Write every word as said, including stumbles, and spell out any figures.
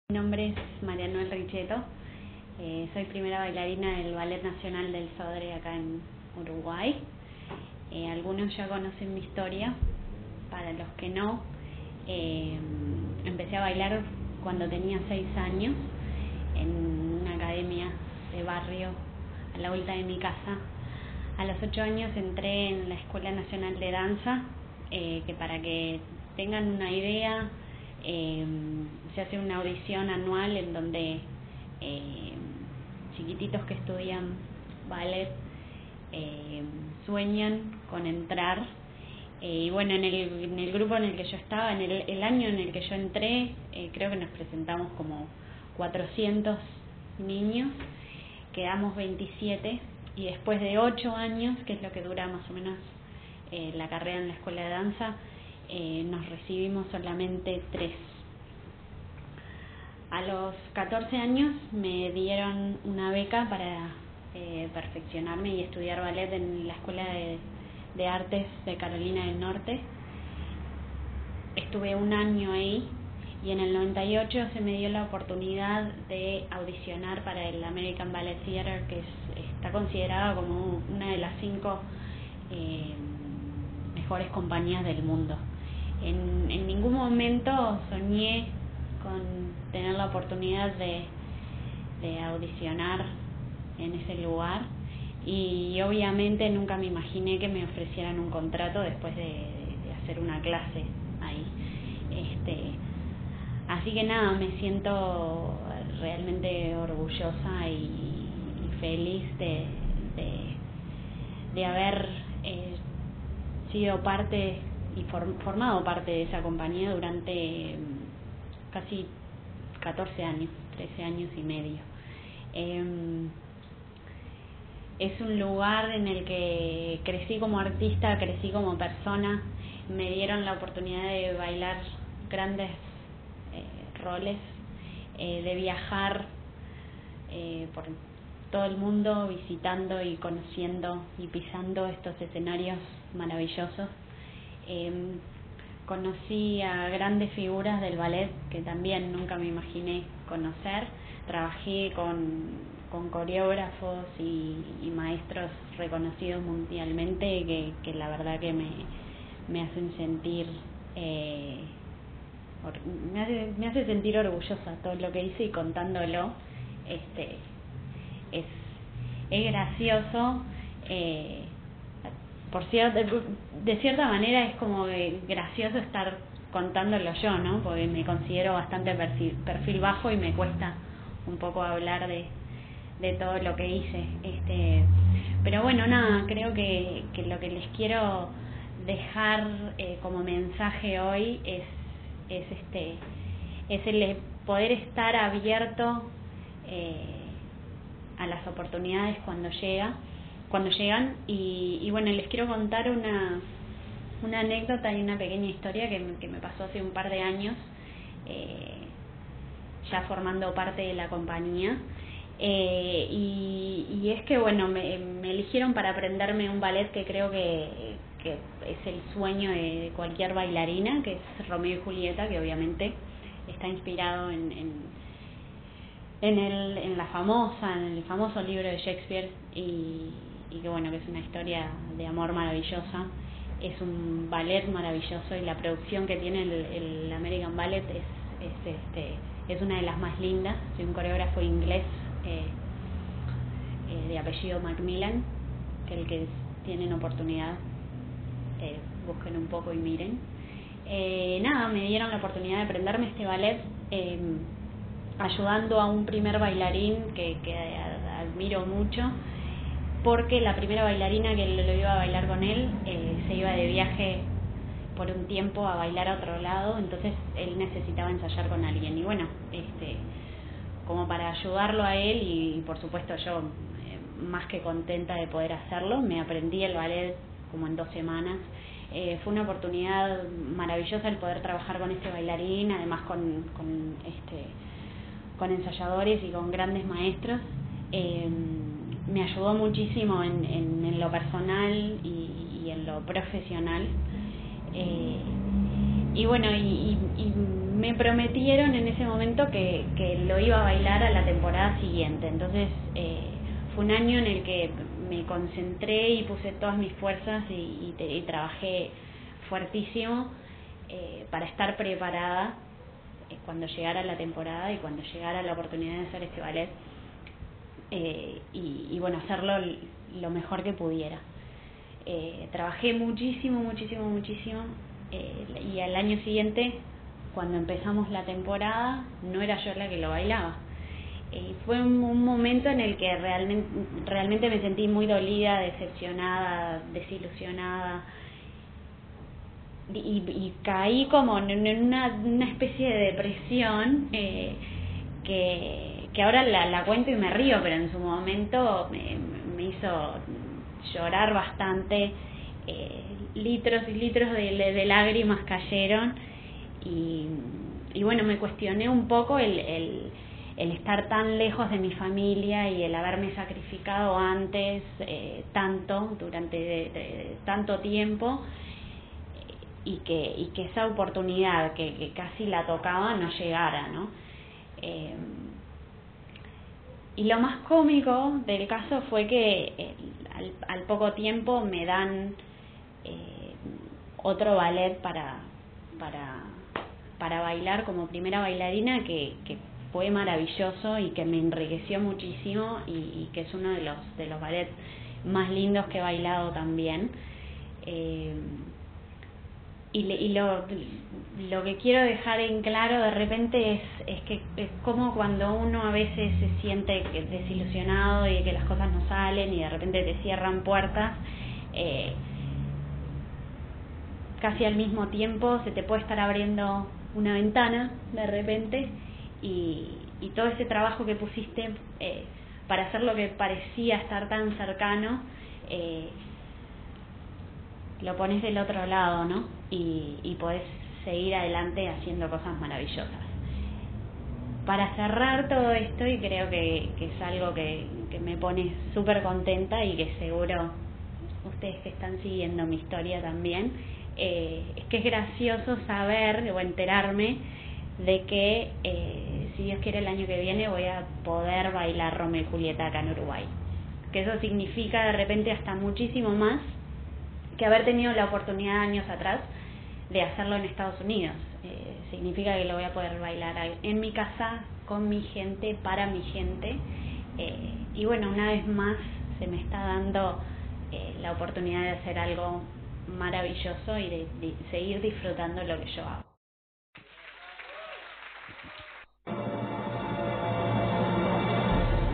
Mi nombre es Mariano Richetto, eh, soy primera bailarina del Ballet Nacional del Sodre acá en Uruguay. Eh, algunos ya conocen mi historia, para los que no, eh, empecé a bailar cuando tenía seis años en una academia de barrio a la vuelta de mi casa. A los ocho años entré en la Escuela Nacional de Danza, eh, que para que tengan una idea, eh, se hace una audición anual en donde eh, chiquititos que estudian ballet eh, sueñan con entrar. Eh, y bueno, en el, en el grupo en el que yo estaba, en el, el año en el que yo entré, eh, creo que nos presentamos como cuatrocientos niños, quedamos veintisiete, y después de ocho años, que es lo que dura más o menos eh, la carrera en la escuela de danza, eh, nos recibimos solamente tres. A los catorce años me dieron una beca para eh, perfeccionarme y estudiar ballet en la Escuela de, de Artes de Carolina del Norte. Estuve un año ahí y en el noventa y ocho se me dio la oportunidad de audicionar para el American Ballet Theatre, que es, está considerada como una de las cinco eh, mejores compañías del mundo. En, en ningún momento soñé con tener la oportunidad de, de audicionar en ese lugar, y obviamente nunca me imaginé que me ofrecieran un contrato después de, de, de hacer una clase ahí. Este, así que nada, me siento realmente orgullosa y, y feliz de, de, de haber eh, sido parte y form, formado parte de esa compañía durante casi catorce años, trece años y medio. Eh, es un lugar en el que crecí como artista, crecí como persona, me dieron la oportunidad de bailar grandes eh, roles, eh, de viajar eh, por todo el mundo visitando y conociendo y pisando estos escenarios maravillosos. Eh, conocí a grandes figuras del ballet que también nunca me imaginé conocer. Trabajé con, con coreógrafos y, y maestros reconocidos mundialmente que, que la verdad que me, me hacen sentir eh, or, me, hace, me hace sentir orgullosa todo lo que hice, y contándolo este es, es gracioso. eh, Por cierto, de cierta manera es como gracioso estar contándolo yo, ¿no? Porque me considero bastante perfil, perfil bajo y me cuesta un poco hablar de, de todo lo que hice. Este, pero bueno, nada, creo que, que lo que les quiero dejar eh, como mensaje hoy es, es este, es el poder estar abierto eh, a las oportunidades cuando llega. cuando llegan y, y bueno, les quiero contar una una anécdota y una pequeña historia que, que me pasó hace un par de años, eh, ya formando parte de la compañía, eh, y, y es que bueno, me, me eligieron para aprenderme un ballet que creo que, que es el sueño de cualquier bailarina, que es Romeo y Julieta, que obviamente está inspirado en, en en el en la famosa en el famoso libro de Shakespeare, y y que bueno, que es una historia de amor maravillosa. Es un ballet maravilloso y la producción que tiene el, el American Ballet es, es, este, es una de las más lindas, de un coreógrafo inglés eh, eh, de apellido Macmillan, que el que tienen oportunidad eh, busquen un poco y miren. Eh, nada, me dieron la oportunidad de aprenderme este ballet eh, ayudando a un primer bailarín que, que admiro mucho, porque la primera bailarina que lo iba a bailar con él eh, se iba de viaje por un tiempo a bailar a otro lado, entonces él necesitaba ensayar con alguien, y bueno, este como para ayudarlo a él, y, y por supuesto yo eh, más que contenta de poder hacerlo, me aprendí el ballet como en dos semanas. Eh, fue una oportunidad maravillosa el poder trabajar con este bailarín, además con, con este con ensayadores y con grandes maestros. Eh, me ayudó muchísimo en, en, en lo personal y, y en lo profesional. Eh, y bueno, y, y, y me prometieron en ese momento que, que lo iba a bailar a la temporada siguiente. Entonces eh, fue un año en el que me concentré y puse todas mis fuerzas y, y, te, y trabajé fuertísimo eh, para estar preparada eh, cuando llegara la temporada y cuando llegara la oportunidad de hacer este ballet eh, y, y bueno, hacerlo lo mejor que pudiera. Eh, trabajé muchísimo, muchísimo, muchísimo eh, y al año siguiente, cuando empezamos la temporada, no era yo la que lo bailaba. Eh, fue un, un momento en el que realmente, realmente me sentí muy dolida, decepcionada, desilusionada y, y caí como en una, una especie de depresión eh, que, que ahora la, la cuento y me río, pero en su momento me, me hizo llorar bastante, eh, litros y litros de, de lágrimas cayeron y, y bueno, me cuestioné un poco el, el, el estar tan lejos de mi familia y el haberme sacrificado antes eh, tanto, durante de, de, tanto tiempo y que, y que esa oportunidad que, que casi la tocaba no llegara, ¿no? Eh, Y lo más cómico del caso fue que eh, al, al poco tiempo me dan eh, otro ballet para, para, para bailar como primera bailarina que, que fue maravilloso y que me enriqueció muchísimo y, y que es uno de los, de los ballets más lindos que he bailado también. Eh, Y, le, y lo, lo que quiero dejar en claro de repente es, es que es como cuando uno a veces se siente desilusionado y que las cosas no salen y de repente te cierran puertas, eh, casi al mismo tiempo se te puede estar abriendo una ventana de repente y, y todo ese trabajo que pusiste eh, para hacer lo que parecía estar tan cercano, eh, lo pones del otro lado, ¿no? Y, y podés seguir adelante haciendo cosas maravillosas. Para cerrar todo esto, y creo que, que es algo que, que me pone súper contenta y que seguro ustedes que están siguiendo mi historia también, eh, es que es gracioso saber o enterarme de que eh, si Dios quiere el año que viene voy a poder bailar Romeo y Julieta acá en Uruguay. Que eso significa de repente hasta muchísimo más que haber tenido la oportunidad años atrás de hacerlo en Estados Unidos. Eh, significa que lo voy a poder bailar en mi casa, con mi gente, para mi gente. Eh, y bueno, una vez más se me está dando eh, la oportunidad de hacer algo maravilloso y de, de seguir disfrutando lo que yo hago.